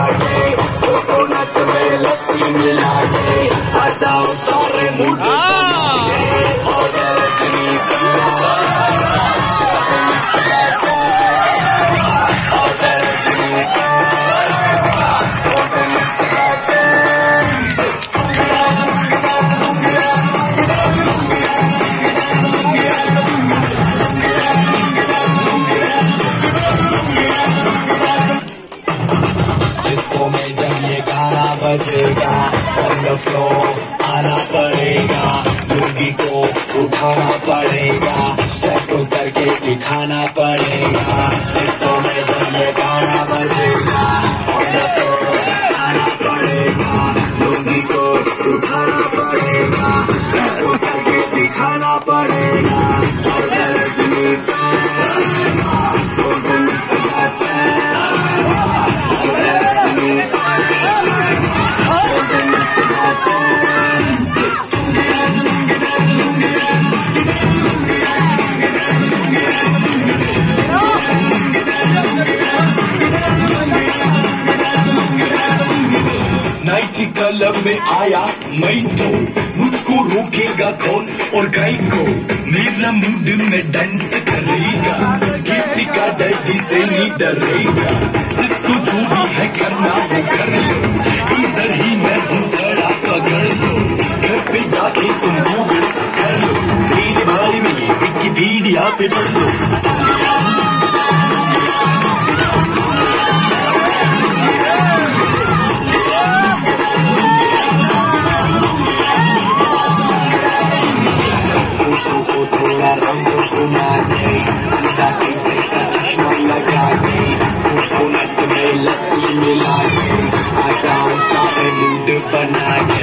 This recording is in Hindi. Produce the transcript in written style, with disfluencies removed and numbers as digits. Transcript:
के, कोकोनट में लस्सी मिला के, आ जाओ सारे मूड बना के, हो गया रजनी डिस्को में जब ये गाना बजेगा, ऑन द फ्लोर आना पड़ेगा, लुंगी को उठाना पड़ेगा, स्टेप करके दिखाना पड़ेगा। डिस्को में जब ये गाना बजेगा, ऑन द फ्लोर आना पड़ेगा, लुंगी को उठाना पड़ेगा, स्टेप करके दिखाना पड़ेगा। और रजनी नाइट क्लब में आया मैं तो, मुझको रोकेगा कौन और गाय को, मेरा मूड में डांस करेगा, किसी का डर से नहीं डरेगा, जिसको जो भी है करना वो कर लो, इधर ही मैं हूँ खड़ा पकड़ लो, घर पे जाके तुम गूगल कर लो, मेरे बारे में विकिपीडिया पे पढ़ लो। थोड़ा रंग घुमा के, अंडा के जैसा चश्मा लगा के, कोकोनट में लस्सी मिला के, आ जाओ सारे मूड बना के।